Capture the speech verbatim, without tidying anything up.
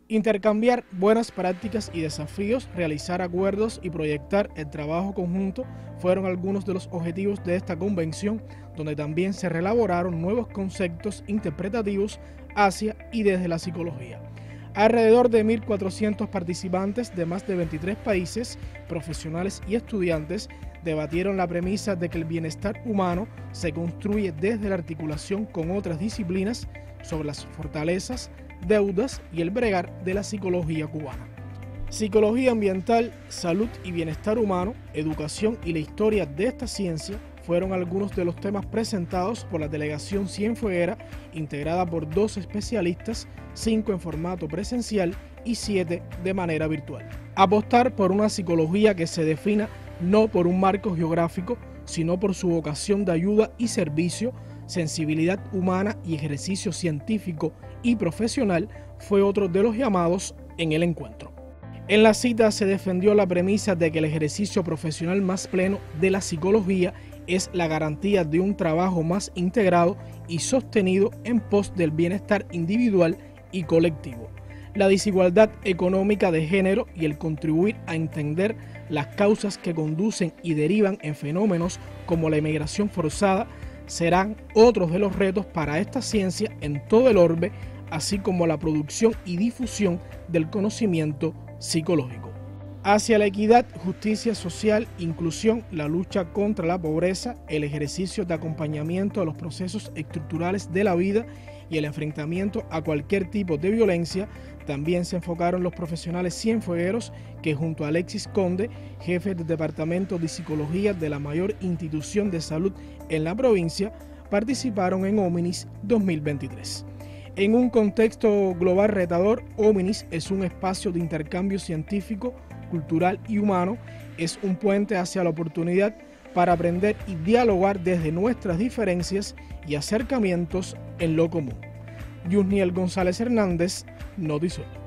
Intercambiar buenas prácticas y desafíos, realizar acuerdos y proyectar el trabajo conjunto fueron algunos de los objetivos de esta convención, donde también se reelaboraron nuevos conceptos interpretativos hacia y desde la psicología. Alrededor de mil cuatrocientos participantes de más de veintitrés países, profesionales y estudiantes, debatieron la premisa de que el bienestar humano se construye desde la articulación con otras disciplinas sobre las fortalezas, deudas y el bregar de la psicología cubana. Psicología ambiental, salud y bienestar humano, educación y la historia de esta ciencia fueron algunos de los temas presentados por la delegación cienfueguera, integrada por dos especialistas, cinco en formato presencial y siete de manera virtual. Apostar por una psicología que se defina no por un marco geográfico, sino por su vocación de ayuda y servicio, sensibilidad humana y ejercicio científico y profesional fue otro de los llamados en el encuentro. En la cita se defendió la premisa de que el ejercicio profesional más pleno de la psicología es la garantía de un trabajo más integrado y sostenido en pos del bienestar individual y colectivo, la desigualdad económica de género y el contribuir a entender las causas que conducen y derivan en fenómenos como la emigración forzada serán otros de los retos para esta ciencia en todo el orbe, así como la producción y difusión del conocimiento psicológico. Hacia la equidad, justicia social, inclusión, la lucha contra la pobreza, el ejercicio de acompañamiento a los procesos estructurales de la vida y el enfrentamiento a cualquier tipo de violencia, también se enfocaron los profesionales cienfuegueros que junto a Alexis Conde, jefe del Departamento de Psicología de la mayor institución de salud en la provincia, participaron en Hominis dos mil veintitrés. En un contexto global retador, Hominis es un espacio de intercambio científico, cultural y humano, es un puente hacia la oportunidad para aprender y dialogar desde nuestras diferencias y acercamientos en lo común. Yusniel González Hernández, Notisur.